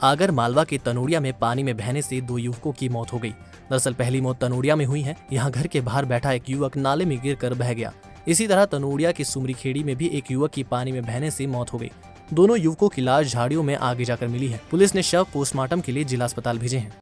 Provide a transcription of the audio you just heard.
आगर मालवा के तनोड़िया में पानी में बहने से 2 युवकों की मौत हो गई। दरअसल पहली मौत तनोड़िया में हुई है। यहाँ घर के बाहर बैठा एक युवक नाले में गिरकर बह गया। इसी तरह तनोड़िया की सुमरी खेड़ी में भी एक युवक की पानी में बहने से मौत हो गई। दोनों युवकों की लाश झाड़ियों में आगे जाकर मिली है। पुलिस ने शव पोस्टमार्टम के लिए जिला अस्पताल भेजे हैं।